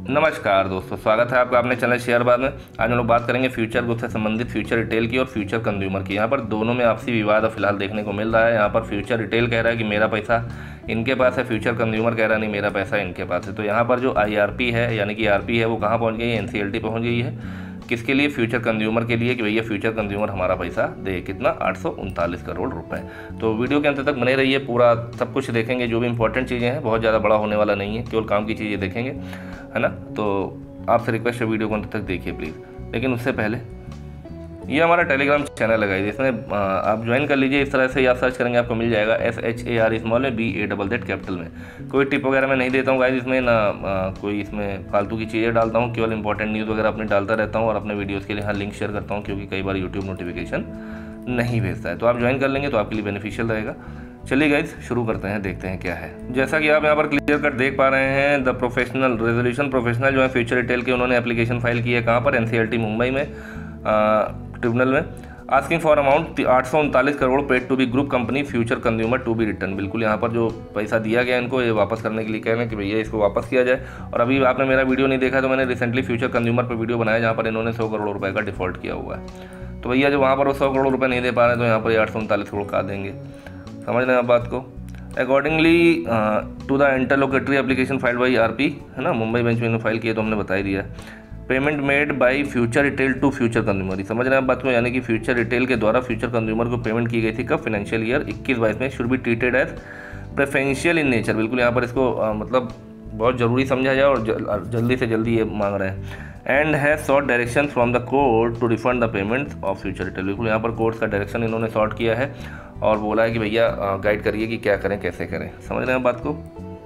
नमस्कार दोस्तों, स्वागत है आपका अपने चैनल शेयरबाज़ में। आज हम लोग बात करेंगे फ्यूचर ग्रुप से संबंधित फ्यूचर रिटेल की और फ्यूचर कंज्यूमर की। यहाँ पर दोनों में आपसी विवाद अब फिलहाल देखने को मिल रहा है। यहाँ पर फ्यूचर रिटेल कह रहा है कि मेरा पैसा इनके पास है, फ्यूचर कंज्यूमर कह रहा है नहीं मेरा पैसा इनके पास है। तो यहाँ पर जो IRP है यानी कि RP है वो कहाँ पहुँच गई है? NCLT पहुँच गई है। किसके लिए? फ्यूचर कंज्यूमर के लिए कि भैया फ्यूचर कंज्यूमर हमारा पैसा दे। कितना? 839 करोड़ रुपए। तो वीडियो के अंत तक बने रहिए, पूरा सब कुछ देखेंगे। जो भी इंपॉर्टेंट चीज़ें हैं, बहुत ज़्यादा बड़ा होने वाला नहीं है, केवल काम की चीज़ें देखेंगे, है ना। तो आपसे रिक्वेस्ट है वीडियो को अंत तक देखिए प्लीज़। लेकिन उससे पहले ये हमारा टेलीग्राम चैनल है गाइस, इसमें आप ज्वाइन कर लीजिए। इस तरह से आप सर्च करेंगे आपको मिल जाएगा SHAR स्मॉल में BAZZ कैपिटल में। कोई टिप वगैरह मैं नहीं देता हूँ गाइस इसमें, ना कोई इसमें फालतू की चीज़ें डालता हूँ, केवल इंपॉर्टेंट न्यूज़ वगैरह अपने डालता रहता हूँ और अपने वीडियोज़ के लिए लिंक शेयर करता हूँ, क्योंकि कई बार यूट्यूब नोटिफिकेशन नहीं भेजता है। तो आप ज्वाइन कर लेंगे तो आपके लिए बेनिफिशियल रहेगा। चलिए गाइस शुरू करते हैं, देखते हैं क्या है। जैसा कि आप यहाँ पर क्लियर कट देख पा रहे हैं, द प्रोफेशनल रेजोल्यूशन प्रोफेशनल जो है फ्यूचर रिटेल के, उन्होंने एप्लीकेशन फाइल की है। कहाँ पर? NCLT मुंबई में ट्रिब्यूनल में। Asking for amount 839 crore paid to be group company future consumer to be return. बिल्कुल यहाँ पर जो पैसा दिया गया इनको, ये वापस करने के लिए कह रहे हैं कि भैया इसको वापस किया जाए। और अभी आपने मेरा वीडियो नहीं देखा तो मैंने रिसेंटली फ्यूचर कंज्यूमर पर वीडियो बनाया जहाँ पर इन्होंने 100 करोड़ रुपये का डिफॉल्ट किया हुआ है। तो भैया जो वहाँ पर वो 100 करोड़ रुपये नहीं दे पा रहे तो यहाँ पर 839 करोड़ का देंगे। समझ रहे हैं आप बात को। Accordingly to the interlocutory application filed by RP, है ना, मुंबई बेंच में फाइल किया तो हमने बता ही दिया। Payment made by future retail to future consumer, समझ रहे हैं आप बात को। यानी कि फ्यूचर रिटेल के द्वारा फ्यूचर कंज्यूमर को पेमेंट की गई थी कब? फाइनेंशियल ईयर 21-22 में। Should be treated as preferential in nature. बिल्कुल यहाँ पर इसको मतलब बहुत ज़रूरी समझा जाए और जल्दी से जल्दी ये मांग रहे हैं। And has sought direction from the court to refund the payment of future retail. बिल्कुल यहाँ पर कोर्ट का डायरेक्शन इन्होंने सॉर्ट किया है और बोला है कि भैया गाइड करिए कि क्या करें कैसे करें। समझ रहे हैं बात को।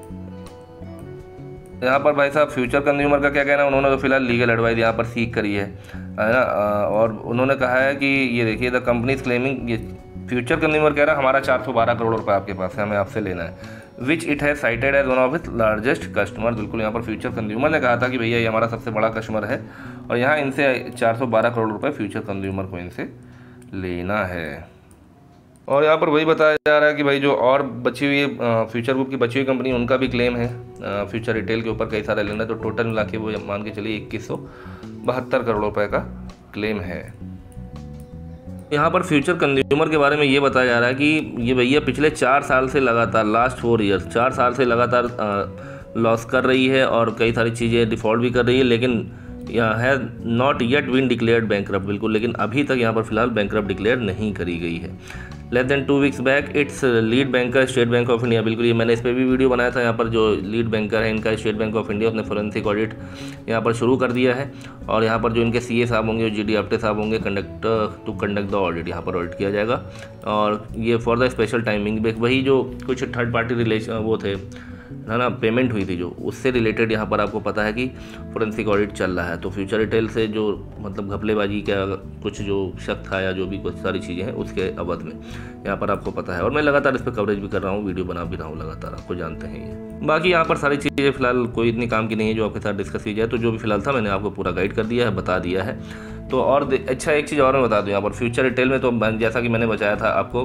यहाँ पर भाई साहब फ्यूचर कंज्यूमर का क्या कहना है? उन्होंने तो फिलहाल लीगल एडवाइस यहाँ पर सीख करी है ना। और उन्होंने कहा है कि ये देखिए, द कंपनी इज क्लेमिंग, ये फ्यूचर कंज्यूमर कह रहा है हमारा 412 करोड़ रुपये आपके पास है, हमें आपसे लेना है, which it has cited as one of its largest customer. बिल्कुल यहाँ पर फ्यूचर कंज्यूमर ने कहा था कि भैया ये हमारा सबसे बड़ा कस्टमर है और यहाँ इनसे 412 करोड़ रुपये फ्यूचर कंज्यूमर को इनसे लेना है। और यहाँ पर वही बताया जा रहा है कि भाई जो और बची हुई फ्यूचर ग्रुप की बची हुई कंपनी, उनका भी क्लेम है फ्यूचर रिटेल के ऊपर कई सारे लेना है। तो टोटल मिला के वो मान के चलिए 2172 करोड़ रुपए का क्लेम है। यहाँ पर फ्यूचर कंज्यूमर के बारे में ये बताया जा रहा है कि ये भैया पिछले 4 साल से लगातार, लास्ट 4 ईयर्स, 4 साल से लगातार लॉस कर रही है और कई सारी चीज़ें डिफ़ॉल्ट भी कर रही है, लेकिन यहाँ है not yet been declared bankrupt. बिल्कुल, लेकिन अभी तक यहाँ पर फिलहाल बैंकरप्ट डिक्लेयर नहीं करी गई है। Less than 2 weeks back it's lead banker State Bank of India. बिल्कुल, ये मैंने इस पर भी वीडियो बनाया था। यहाँ पर जो लीड बैंकर है इनका स्टेट बैंक ऑफ इंडिया, उसने फोरेंसिक ऑडिट यहाँ पर शुरू कर दिया है। और यहाँ पर जो इनके CA साहब होंगे, GD आप्टे साहब होंगे, कंडक्ट द ऑडिट, यहाँ पर ऑडिट किया जाएगा। और ये फॉर द स्पेशल टाइमिंग, वही जो कुछ थर्ड पार्टी रिलेशन वो थे ना पेमेंट हुई थी जो, उससे रिलेटेड यहाँ पर आपको पता है कि फोरेंसिक ऑडिट चल रहा है। तो फ्यूचर रिटेल से जो मतलब घपलेबाजी का कुछ जो शक था या जो भी कुछ सारी चीज़ें हैं उसके अवध में यहाँ पर आपको पता है। और मैं लगातार इस पर कवरेज भी कर रहा हूँ, वीडियो बना भी रहा हूँ लगातार, आपको जानते हैं ये। बाकी यहाँ पर सारी चीज़ें फिलहाल कोई इतनी काम की नहीं है जो आपके साथ डिस्कस की जाए। तो जो भी फिलहाल था मैंने आपको पूरा गाइड कर दिया है, बता दिया है। तो और अच्छा एक चीज़ और मैं बता दूँ यहाँ पर फ्यूचर रिटेल में, तो जैसा कि मैंने बताया था आपको,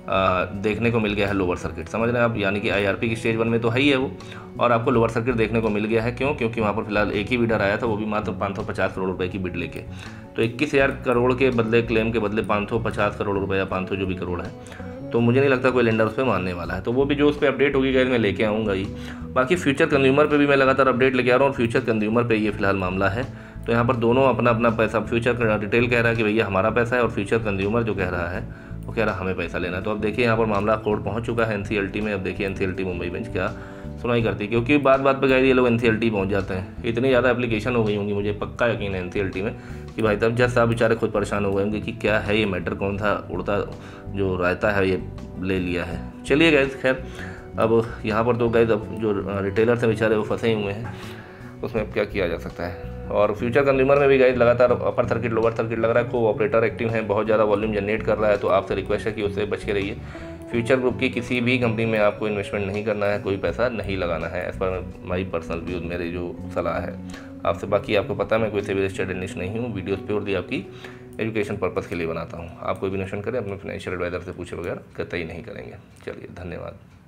देखने को मिल गया है लोअर सर्किट। समझ रहे हैं आप, यानी कि IRP की स्टेज 1 में तो है ही है वो, और आपको लोअर सर्किट देखने को मिल गया है। क्यों? क्योंकि वहाँ पर फिलहाल एक ही बिडर आया था, वो भी मात्र 550 करोड़ रुपए की बिड लेके। तो 21,000 करोड़ के बदले, क्लेम के बदले 550 करोड़ रुपये या 500 जो भी करोड़ है, तो मुझे नहीं लगता कोई लेंडर उस पर मानने वाला है। तो वो भी जो उस पर अपडेट होगी गाइस मैं लेके आऊँगा ही। बाकी फ्यूचर कंज्यूमर पे भी मैं लगातार अपडेट लेके आ रहा हूँ और फ्यूचर कंज्यूमर पे ये फिलहाल मामला है। तो यहाँ पर दोनों अपना अपना पैसा, फ्यूचर रिटेल कह रहा है कि भैया हमारा पैसा है और फ्यूचर कंज्यूमर जो कह रहा है वो कह रहा है हमें पैसा लेना है। तो अब देखिए यहाँ पर मामला कोर्ट पहुँच चुका है NCLT में। अब देखिए NCLT मुंबई बेंच क्या सुनाई करती है, क्योंकि बात बात पे गाइस ये लोग NCLT पहुँच जाते हैं। इतनी ज़्यादा एप्लीकेशन हो गई होंगी, मुझे पक्का यकीन है NCLT में, कि भाई तब जज साहब बेचारे खुद परेशान हो गए होंगे कि क्या है ये मैटर, कौन सा उड़ता जो रायता है ये ले लिया है। चलिए गाइस, खैर अब यहाँ पर तो गाइस अब जो रिटेलर से बेचारे वो फंसे हुए हैं, उसमें अब क्या किया जा सकता है। और फ्यूचर कंज्यूमर में भी गाइस लगातार अपर सर्किट लोअर सर्किट लग रहा है, को ऑपरेटर एक्टिव है, बहुत ज़्यादा वॉल्यूम जनरेट कर रहा है। तो आपसे रिक्वेस्ट है कि उससे बच के रहिए। फ्यूचर ग्रुप की किसी भी कंपनी में आपको इन्वेस्टमेंट नहीं करना है, कोई पैसा नहीं लगाना है, as per my personal views, मेरी जो सलाह है आपसे। बाकी आपको पता है मैं कोई सिविल स्टेट एनालिस्ट नहीं हूँ, वीडियोस प्योरली आपकी एजुकेशन पर्पज़ के लिए बनाता हूँ। आप कोई भी इन्वेस्टमेंट करें अपने फाइनेंशियल एडवाइज़र से पूछे बगैर कतई नहीं करेंगे। चलिए, धन्यवाद।